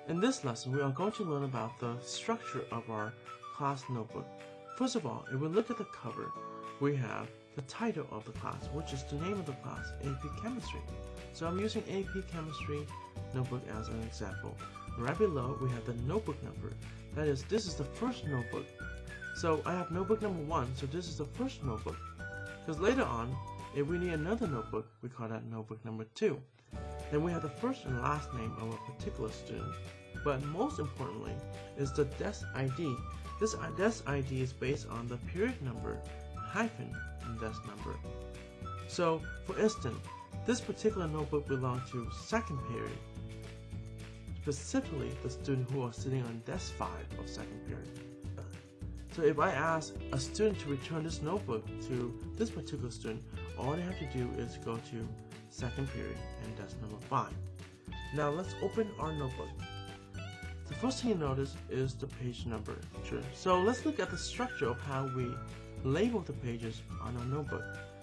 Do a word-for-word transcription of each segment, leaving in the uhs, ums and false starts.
In this lesson, we are going to learn about the structure of our class notebook. First of all, if we look at the cover, we have the title of the class, which is the name of the class, A P Chemistry. So I'm using A P Chemistry notebook as an example. Right below, we have the notebook number. That is, this is the first notebook. So I have notebook number one, so this is the first notebook. Because later on, if we need another notebook, we call that notebook number two. Then we have the first and last name of a particular student. But most importantly is the desk I D. This desk I D is based on the period number hyphen and desk number. So, for instance, this particular notebook belongs to second period, specifically the student who are sitting on desk five of second period. So if I ask a student to return this notebook to this particular student, all they have to do is go to second period and desk number five. Now let's open our notebook. The first thing you notice is the page number. Sure. So let's look at the structure of how we label the pages on our notebook.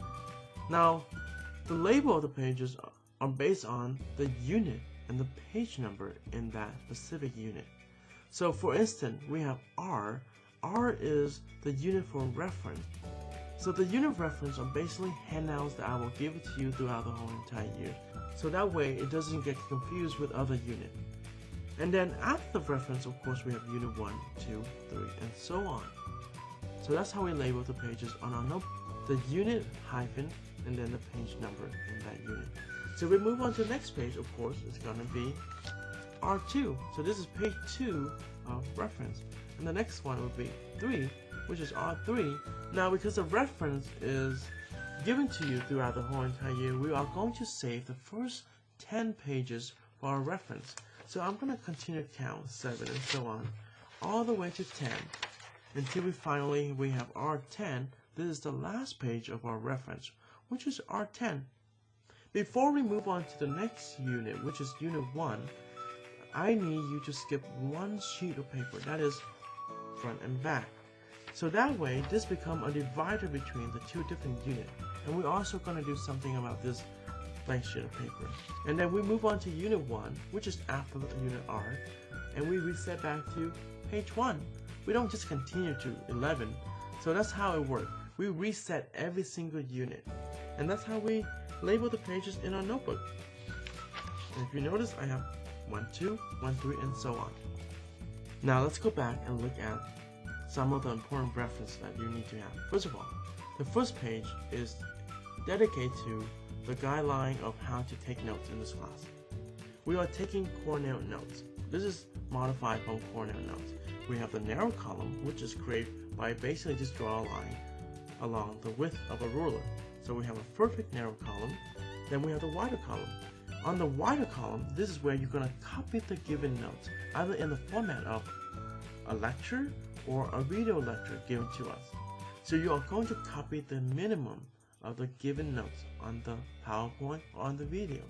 Now, the label of the pages are based on the unit and the page number in that specific unit. So for instance, we have R. R is the unit for reference. So the unit of reference are basically handouts that I will give it to you throughout the whole entire year. So that way it doesn't get confused with other units. And then after the reference, of course, we have unit one, two, three, and so on. So that's how we label the pages on our notebook. The unit hyphen and then the page number in that unit. So we move on to the next page, of course, it's going to be R two. So this is page two of reference. And the next one would be three, which is R three. Now, because the reference is given to you throughout the whole entire year, we are going to save the first ten pages for our reference. So I'm going to continue to count seven and so on, all the way to ten, until we finally we have R ten. This is the last page of our reference, which is R ten. Before we move on to the next unit, which is unit one, I need you to skip one sheet of paper, that is front and back. So that way, this becomes a divider between the two different units. And we're also going to do something about this blank sheet of paper. And then we move on to unit one, which is after unit R, and we reset back to page one. We don't just continue to eleven. So that's how it works. We reset every single unit. And that's how we label the pages in our notebook. And if you notice, I have one, two, one, three, and so on. Now let's go back and look at some of the important references that you need to have. First of all, the first page is dedicated to the guideline of how to take notes in this class. We are taking Cornell notes. This is modified from Cornell notes. We have the narrow column, which is created by basically just draw a line along the width of a ruler. So we have a perfect narrow column. Then we have the wider column. On the wider column, this is where you're going to copy the given notes, either in the format of a lecture or a video lecture given to us. So you are going to copy the minimum of the given notes on the PowerPoint or on the videos.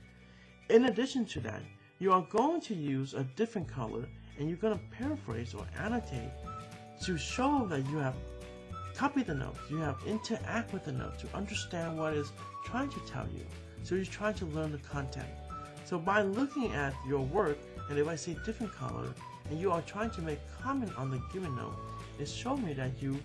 In addition to that, you are going to use a different color and you're going to paraphrase or annotate to show that you have copied the notes, you have interact with the notes to understand what it's trying to tell you. So you're trying to learn the content. So by looking at your work, and if I see different color, and you are trying to make comment on the given note, it shows me that you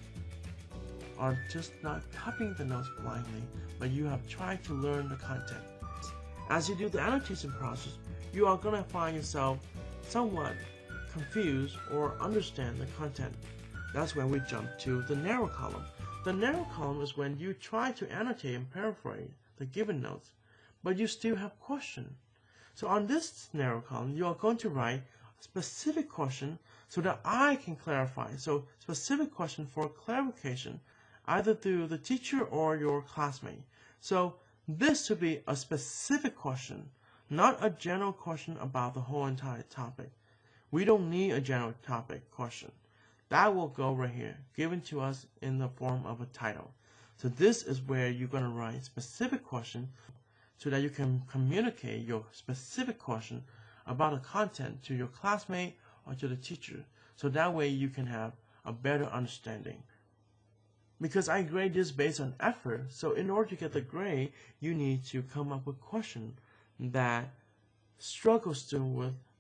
are just not copying the notes blindly, but you have tried to learn the content. As you do the annotation process, you are going to find yourself somewhat confused or understand the content. That's when we jump to the narrow column. The narrow column is when you try to annotate and paraphrase the given notes, but you still have questions. So on this narrow column, you are going to write a specific question so that I can clarify. So specific question for clarification, either through the teacher or your classmate. So this should be a specific question, not a general question about the whole entire topic. We don't need a general topic question. That will go right here, given to us in the form of a title. So this is where you're going to write specific question so that you can communicate your specific question about the content to your classmate or to the teacher. So that way you can have a better understanding. Because I grade this based on effort, so in order to get the grade, you need to come up with questions that struggle students with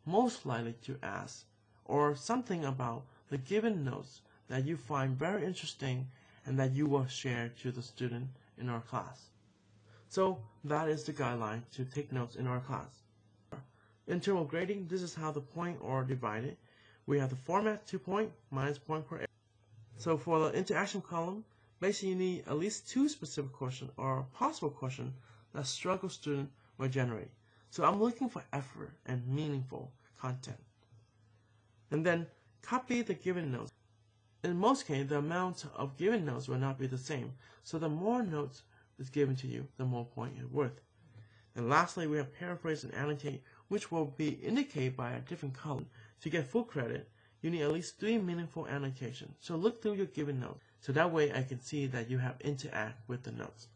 most likely to ask, or something about the given notes that you find very interesting and that you will share to the student in our class. So that is the guideline to take notes in our class. In terms of grading, this is how the points are divided. We have the format two point minus point per. So for the interaction column, basically you need at least two specific questions or possible questions that struggle student will generate. So I'm looking for effort and meaningful content. And then copy the given notes. In most cases, the amount of given notes will not be the same. So the more notes is given to you, the more point it's worth. And lastly, we have paraphrase and annotate, which will be indicated by a different column. To get full credit, you need at least three meaningful annotations. So look through your given notes. So that way I can see that you have interact with the notes.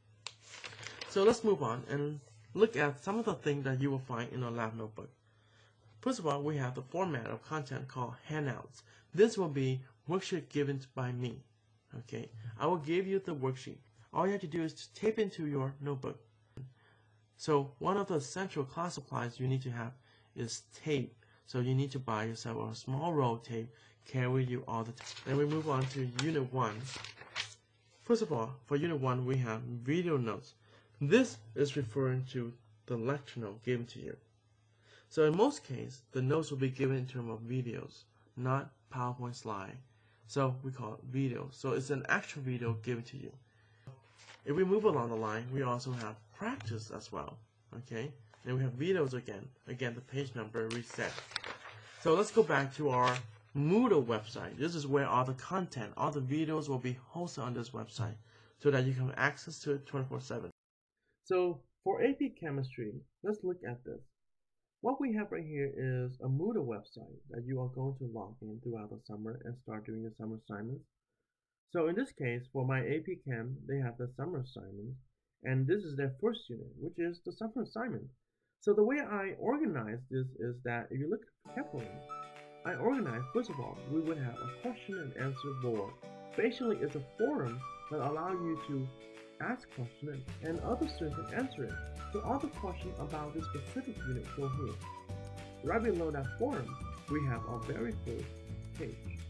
So let's move on and look at some of the things that you will find in a lab notebook. First of all, we have the format of content called handouts. This will be worksheet given by me. Okay, I will give you the worksheet. All you have to do is to tape into your notebook. So one of the essential class supplies you need to have is tape. So you need to buy yourself a small roll of tape, carry you all the time. Then we move on to Unit one. First of all, for Unit one, we have video notes. This is referring to the lecture note given to you. So in most cases, the notes will be given in terms of videos, not PowerPoint slide. So we call it video. So it's an actual video given to you. If we move along the line, we also have practice as well. Okay, and we have videos again. Again, the page number reset. So let's go back to our Moodle website. This is where all the content, all the videos will be hosted on this website so that you can have access to it twenty-four seven. So for A P Chemistry, let's look at this. What we have right here is a Moodle website that you are going to log in throughout the summer and start doing your summer assignments. So in this case, for my A P Chem, they have the summer assignment, and this is their first unit, which is the summer assignment. So the way I organize this is that if you look carefully, I organize, first of all, we would have a question and answer board. Basically, it's a forum that allows you to ask questions and other students can answer it. So all the questions about this specific unit go here. Right below that forum, we have our very first page,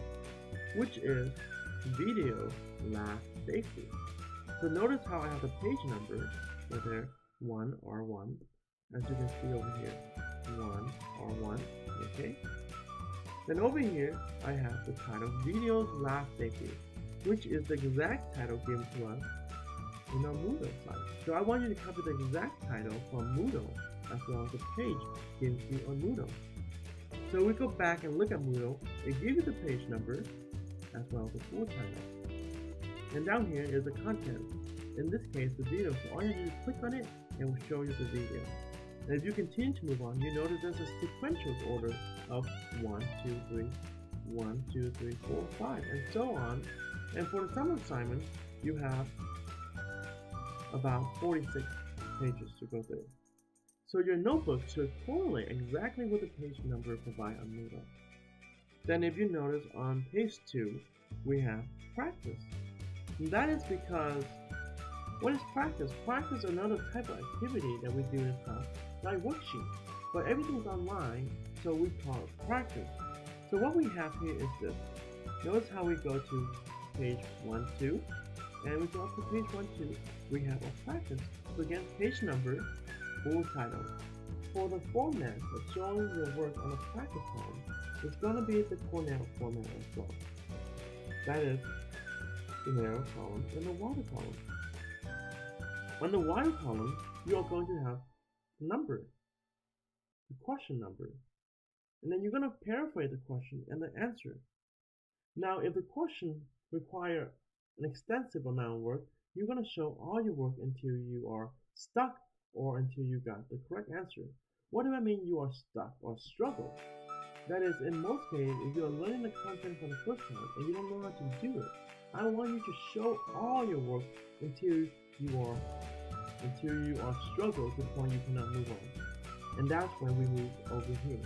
which is Video Lab Safety. So notice how I have the page number right there, one R one, as you can see over here, one R one, okay? Then over here, I have the title Video Lab Safety, which is the exact title given to us in our Moodle site. So I want you to copy the exact title from Moodle as well as the page given to you on Moodle. So we go back and look at Moodle, it gives you the page number as well as the full title. And down here is the content. In this case, the video. So all you do is click on it and it will show you the video. And if you continue to move on, you notice there's a sequential order of one, two, three, one, two, three, four, five, and so on. And for the summer assignment, you have about forty-six pages to go through. So your notebook should correlate exactly with the page number provided on Moodle. Then if you notice on page two, we have practice. And that is because, what is practice? Practice is another type of activity that we do in class, like worksheet. But everything's online, so we call it practice. So what we have here is this. Notice how we go to page one, two, and we go up to page one, two, we have a practice. So again, page number, full title. For the format of showing your work on a practice column, it's going to be the Cornell format as well. That is the narrow column and the water column. On the water column, you are going to have the number, the question number, and then you're going to paraphrase the question and the answer. Now, if the question requires an extensive amount of work, you're going to show all your work until you are stuck or until you got the correct answer. What do I mean you are stuck or struggle? That is, in most cases, if you are learning the content for the first time and you don't know how to do it, I want you to show all your work until you are until you are struggle to the point you cannot move on. And that's when we move over here.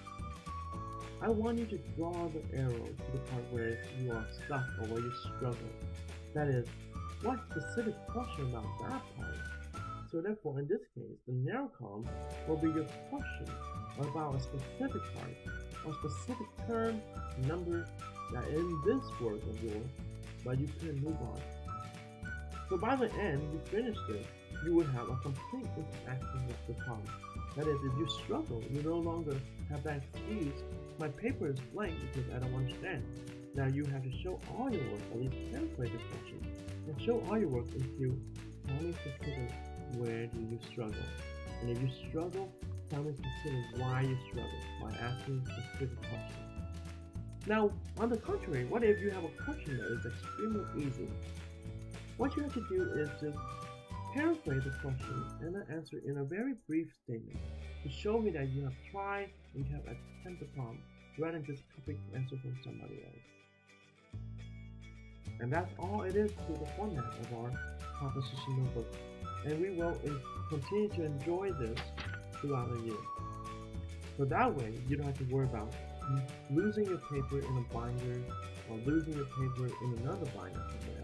I want you to draw the arrow to the part where you are stuck or where you struggle. That is, what specific question about that part? So therefore, in this case, the narrow column will be your question. about a specific part or specific term, number that in this work of yours, but you can move on. So by the end, you finish this, you would have a complete interaction with the problem. That is, if you struggle, you no longer have that excuse, my paper is blank because I don't understand. Now you have to show all your work, at least translate this question, and show all your work into tell me specifically where do you struggle. And if you struggle, tell me specifically why you struggle by asking specific questions. Now, on the contrary, what if you have a question that is extremely easy? What you have to do is just paraphrase the question and then answer in a very brief statement to show me that you have tried and you have attempted the problem, rather than just copy the answer from somebody else. And that's all it is to the format of our composition notebook. And we will continue to enjoy this throughout the year. So that way, you don't have to worry about losing your paper in a binder or losing your paper in another binder somewhere else.